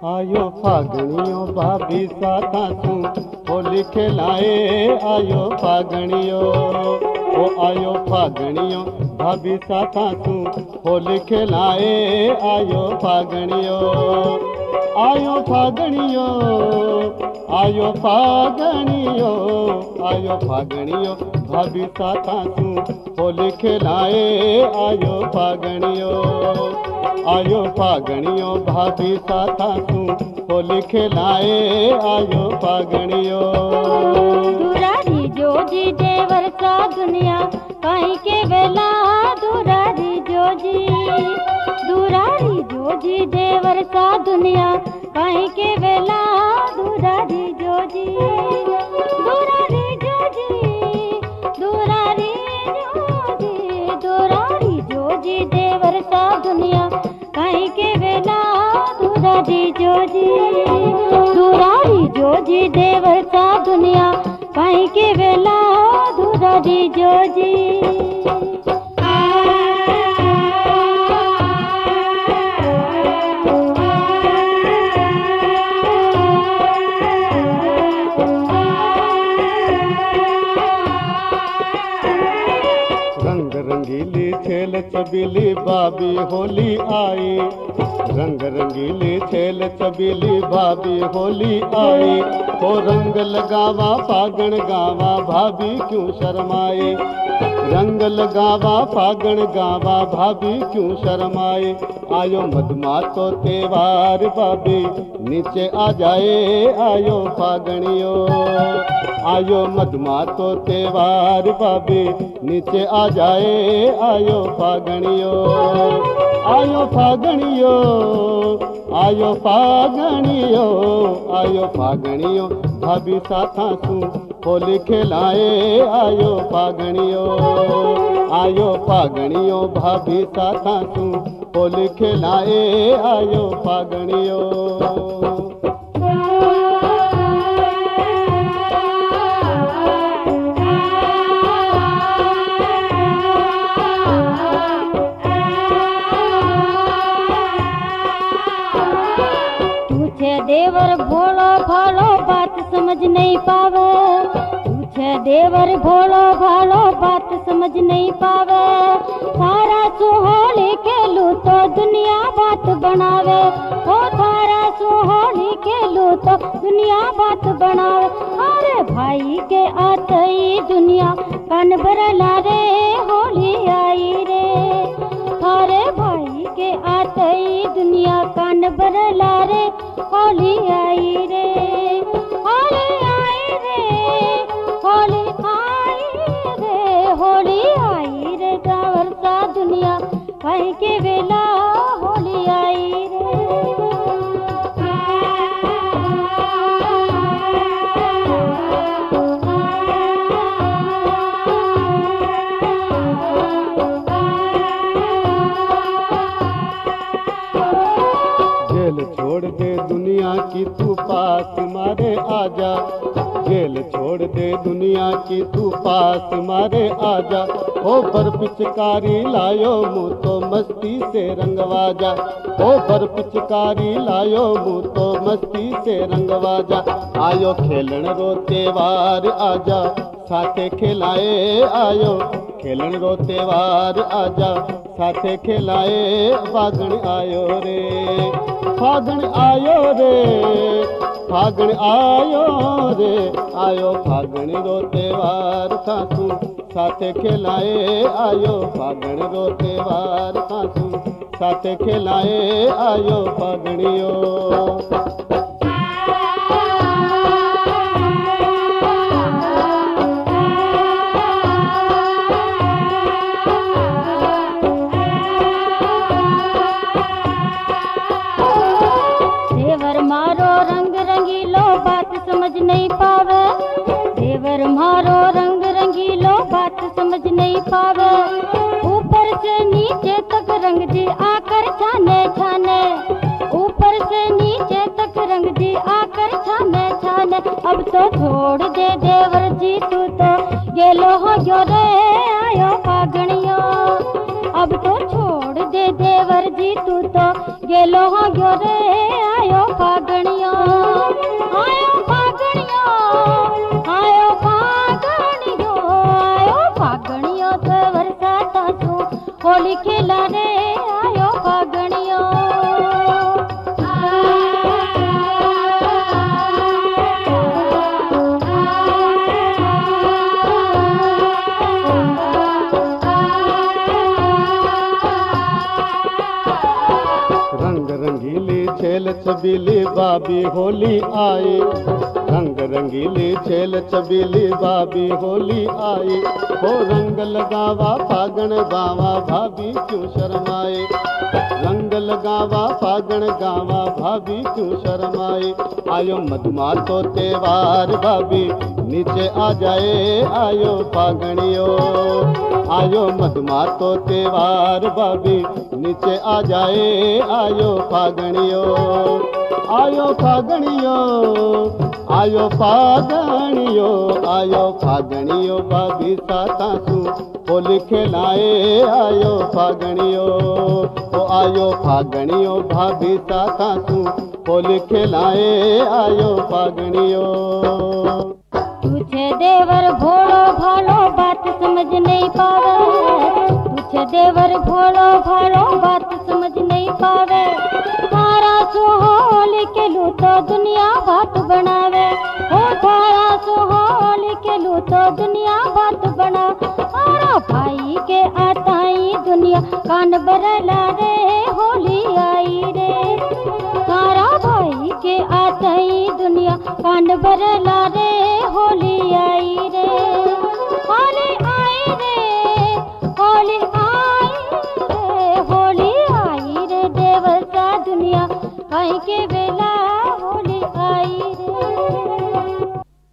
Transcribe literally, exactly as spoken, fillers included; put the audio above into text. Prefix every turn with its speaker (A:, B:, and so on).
A: आयो फागणियों भाभी साथा तू होली खिलाए। आयो फागणियों ओ आयो फागणियों भाभी साथा तू होली खिलाए। आयो फागणियों आयो फागणियों आयो फागणियों आयो फागणियों भाभी साथा तू होली खिलाए। आयो फागणियों आयो फागणियों भाभी साथा तू होली खिलाए। आयो फागणियों
B: दुरारी जोजी देवर सा दुनिया कहीं के वेला। दुरारी जोजी दुरारी जोजी देवर सा दुनिया कहीं के वेला। दुरारी जोजी दुरारी जोजी दुरारी जोजी दुरारी जोजी देवर सा दुनिया कहीं के वेला। दुरारी जोजी दुरारी जोजी देवर सा दुनिया कहीं के वेला। दुरारी जोजी
A: रंगीली छेल चबीली बाबी होली आई। रंग रंगीली छेल चबीली बाबी होली आई। ओ रंग लगावा फागण गावा भाभी क्यों शर्माए। रंग लगावा फागण गावा भाभी क्यों शर्माए। आयो मधमातो त्योहार भाभी नीचे आ जाए। आयो फागणियों आयो मधमातो त्योहार भाभी नीचे आ जाए। आयो फागणियों आयो फागणियों आयो फागणियों आयो फागणियों भाभी साथा तू होली खिलाए। आयो फागणियों आयो फागणियों भाभी साथा तू होली खिलाए। आयो फागणियों
B: देवर भोलो भालो बात समझ नहीं पावे। पूछे देवर भोलो भालो बात समझ नहीं पावे। थारा सुहोली खेलू तो दुनिया बात बनावे। ओ थारा सुहोली खेलू तो दुनिया बात बनावे। अरे भाई के आते ही दुनिया कान भरला रे। होली आई रे थारे भाई के आते ही दुनिया कान भरला रे। होली आई रे होली आई रे होली आई रे होली आई रे गावर सा दुनिया कहीं के वेला। होली आई रे
A: छोड़ दे दुनिया की तू पास मारे आजा। जेल छोड़ दे दुनिया की तू पास मारे आजा। ओ बर पिचकारी लायो मुँह तो मस्ती से रंगवाजा। ओ बर पिचकारी लायो मुँह तो मस्ती से रंगवाजा। आयो खेलन रो त्योहार आजा साथे खिलाए। आयो खेलन रो त्योहार आजा साथे खिलाए। फागण आयो रे फागण आयो रे फागण आयो रे आयो फागण रो त्योहार खासू साथे खिलाए। आयो फागण रो त्योहार खासू साथे खिलाए। आयो फागणियों
B: समझ नहीं पावे। देवर मारो रंग रंगीलो बात समझ नहीं पावे। ऊपर से नीचे तक रंग दी आकर छाने छाने। ऊपर से नीचे तक रंग दी आकर छाने छाने। अब तो छोड़ दे देवर जी तू तो गेलो हो जो रे। आयो फागणियों अब तो छोड़ दे देवर जी तू तो गेलो हो गयो रे आयो फागणियो, आयो फागणियो, आयो फागणियो, आयो फागणियो तो बरसाता सो होली खेला रे आयो फागणियो।
A: रंग रंगीली छेल छबीली बाबी होली आई, रंग रंगीली छेल छबीली बाबी होली आई। हो रंग लगावा फागण गावा भाभी क्यों शर्माए, रंग लगावा फागण गावा भाभी क्यों शर्माए। आयो मधुमार तो त्योहार भाभी नीचे आ जाए आयो फागणियो, आयो मधुमार तो त्योहार भाभी नीचे आ जाए आयो फागणियो, आयो फागणियो, आयो फागणियो, आयो फागणियो भाभी सातासू होली खेलाए आयो फागणियो, ओ आयो फागणियो भाभी सातासू होली खेलाए आयो फागणियो।
B: तुझे देवर भोलो भालो बात समझ नहीं पावे, तुझे देवर भोलो भालो बात समझ नहीं पावे। तारा सोहल के लू तो दुनिया बात बनावे, ओ तारा सोहल के लू तो दुनिया बात बना। तारा भाई के आताई दुनिया कान बरला रे होली आई रे, तारा भाई के आताई दुनिया कान बरला रे होली आई रे, होली आई रे, होली आई रे, होली आई रे। देवता दुनिया कहीं के बेला